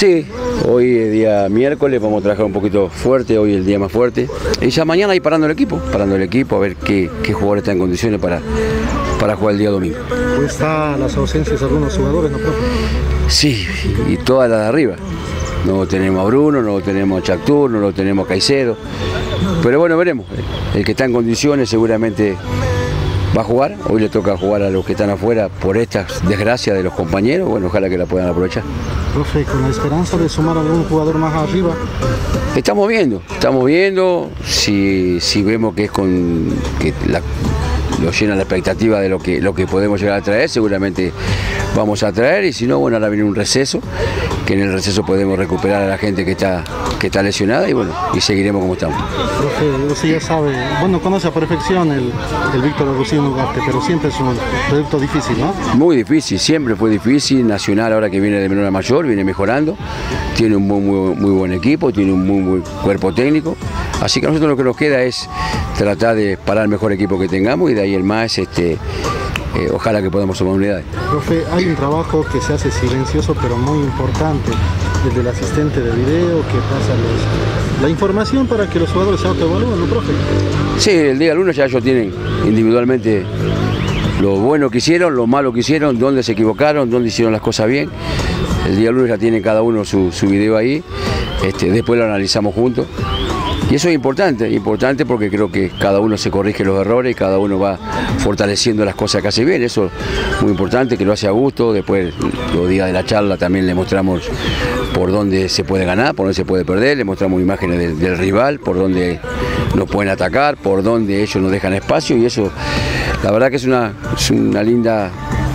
Sí, hoy es día miércoles, vamos a trabajar un poquito fuerte, hoy es el día más fuerte. Y ya mañana ahí parando el equipo, a ver qué jugador está en condiciones para jugar el día domingo. ¿Están las ausencias de algunos jugadores, no, profe? Sí, y todas las de arriba. No tenemos a Bruno, no tenemos a Chactur, no lo tenemos a Caicedo. Pero bueno, veremos. El que está en condiciones seguramente va a jugar. Hoy le toca jugar a los que están afuera por estas desgracias de los compañeros. Bueno, ojalá que la puedan aprovechar. Profe, con la esperanza de sumar a algún jugador más arriba. Estamos viendo si vemos que es lo llena la expectativa de lo que podemos llegar a traer, seguramente vamos a traer, y si no, bueno, ahora viene un receso, que en el receso podemos recuperar a la gente que está lesionada, y bueno, y seguiremos como estamos. Profe, usted ya sabe, bueno, conoce a perfección el Víctor Agustín Ugarte, pero siempre es un producto difícil, ¿no? Muy difícil, siempre fue difícil. Nacional, ahora que viene de menor a mayor, viene mejorando, tiene un muy buen equipo, tiene un muy buen cuerpo técnico, así que a nosotros lo que nos queda es tratar de parar el mejor equipo que tengamos, y de ahí el más, ojalá que podamos sumar unidades. Profe, hay un trabajo que se hace silencioso pero muy importante, el del asistente de video que pasa la información para que los jugadores se autoevalúen, ¿no, profe? Sí, el día lunes ya ellos tienen individualmente lo bueno que hicieron, lo malo que hicieron, dónde se equivocaron, dónde hicieron las cosas bien. El día lunes ya tiene cada uno su video ahí, después lo analizamos juntos. Y eso es importante porque creo que cada uno se corrige los errores y cada uno va fortaleciendo las cosas que hace bien. Eso es muy importante, que lo hace a gusto. Después, los días de la charla también le mostramos por dónde se puede ganar, por dónde se puede perder, le mostramos imágenes del rival, por dónde nos pueden atacar, por dónde ellos nos dejan espacio, y eso, la verdad que es una linda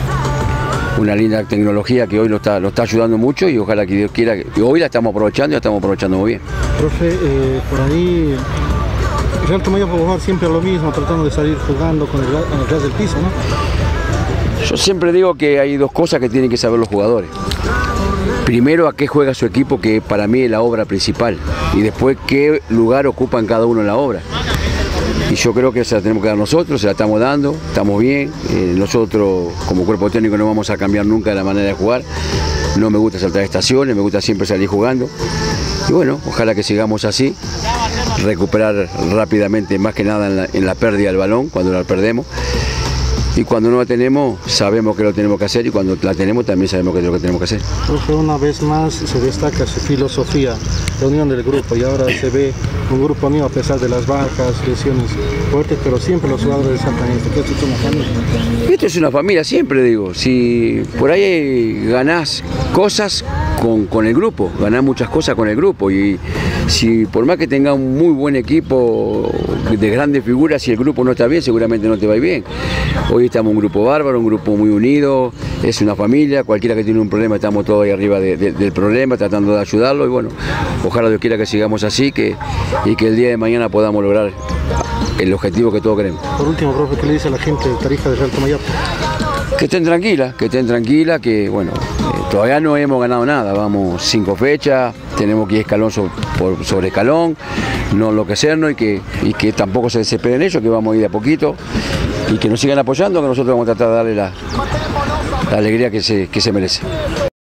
tecnología que hoy nos está ayudando mucho, y ojalá que Dios quiera, y hoy la estamos aprovechando y la estamos aprovechando muy bien. Profe, por ahí Real Tomayapo va a jugar siempre a lo mismo, tratando de salir jugando con el ras del piso, ¿no? Yo siempre digo que hay dos cosas que tienen que saber los jugadores. Primero, a qué juega su equipo, que para mí es la obra principal, y después qué lugar ocupan cada uno en la obra. Y yo creo que se la tenemos que dar nosotros, se la estamos dando, estamos bien. Nosotros como cuerpo técnico no vamos a cambiar nunca la manera de jugar. No me gusta saltar estaciones, me gusta siempre salir jugando. Y bueno, ojalá que sigamos así, recuperar rápidamente, más que nada en la pérdida del balón, cuando la perdemos. Y cuando no la tenemos, sabemos que lo tenemos que hacer, y cuando la tenemos también sabemos que es lo que tenemos que hacer. Profe, una vez más se destaca su filosofía, la unión del grupo, y ahora se ve un grupo unido a pesar de las bajas, lesiones fuertes, pero siempre los jugadores saltan esto, que esto es una familia. Esto es una familia, siempre digo. Si por ahí ganás cosas con el grupo, ganás muchas cosas con el grupo, y si por más que tenga un muy buen equipo de grandes figuras, si el grupo no está bien, seguramente no te va a ir bien. Hoy estamos un grupo bárbaro, un grupo muy unido, es una familia, cualquiera que tiene un problema estamos todos ahí arriba del problema, tratando de ayudarlo, y bueno, ojalá Dios quiera que sigamos así, y que el día de mañana podamos lograr el objetivo que todos queremos. Por último, profe, ¿qué le dice a la gente de Tarija de Real Tomayapo? Que estén tranquilas, que bueno, todavía no hemos ganado nada, vamos 5 fechas, tenemos que ir escalón sobre escalón, no enloquecernos, y que tampoco se desesperen ellos, que vamos a ir de a poquito, y que nos sigan apoyando, que nosotros vamos a tratar de darle la alegría que se merece.